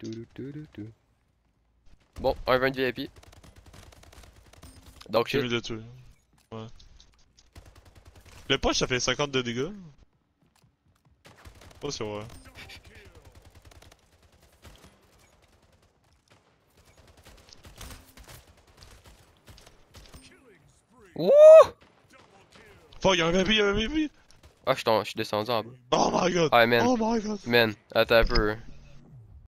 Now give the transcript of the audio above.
Bon, un 20 de VIP. Donc J'ai shit. mis de tuer. Ouais. Le push ça fait 50 de dégâts. Pas sûr, ouais. Wouh! Fuck, y'a un MVP, y'a un MVP! Ah, je suis descendu en bas. Oh my god! Ah, man. Oh my god! Man, attends un peu.